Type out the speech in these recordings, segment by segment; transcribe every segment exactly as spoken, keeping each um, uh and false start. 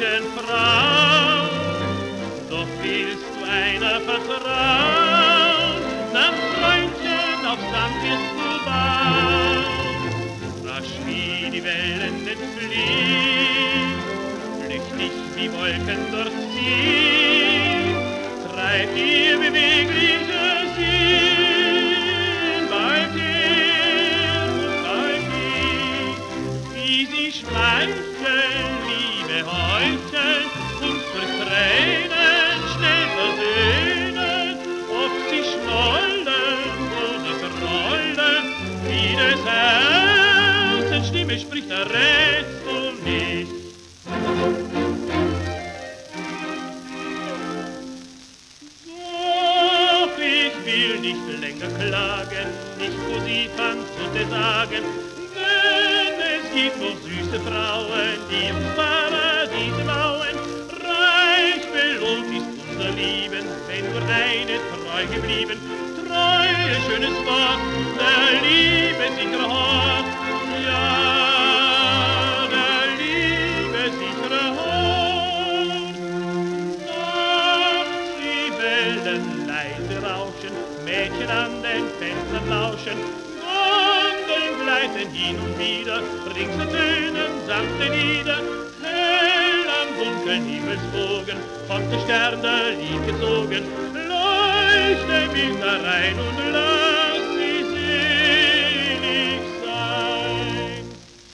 lieblichen Frau. Doch willst du einer vertrauen, dann Freundchen, auf Sand wirst du bauen. Rasch wie die Wellen entfliehen, flüchtig wie Wolken durchziehen, treibt ihr bewegliche Sinn bald her und bald hin, wie sie schmeicheln, Liebe heucheln und durch Tränen schnell versöhnen, ob sie schnollen oder grollen, wie des Herzens Stimme spricht, errätst du nicht. Doch ich will nicht länger klagen, nicht Positans und dir sagen, denn es gibt noch süße Frauen, die ums Paradies bauen. Reich belohnt ist unser Leben, wenn nur eine treu geblieben. Treue, schönes Wort, der Liebe sichere Hort, ja, der Liebe sichere Hort. Nachts die Wellen leise rauschen, Mädchen an den Fenstern lauschen, Gondeln gleiten hin und wieder, rings ertönen sanfte Lieder, hell am dunklen Himmelsbogen kommt der Stern der Lieb gezogen, leuchte bis herein und lass sie selig sein.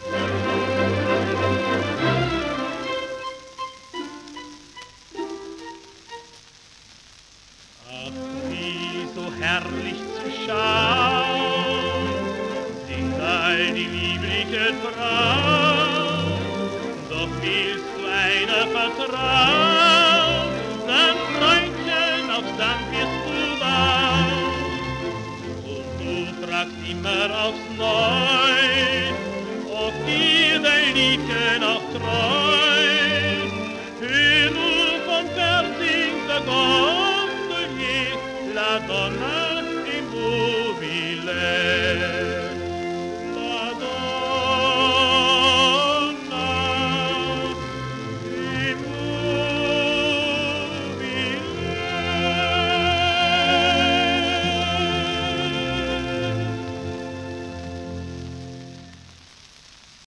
Ach, wie so herrlich zu schauen sind all die lieblichen Frauen, doch willst du einer vertrauen, dann Freundchen, auf Sand wirst du bauen. Und du fragst immer aufs Neu, ob dir dein Liebchen auch treu. Hör nur von Herpersing der Gondelier, la donna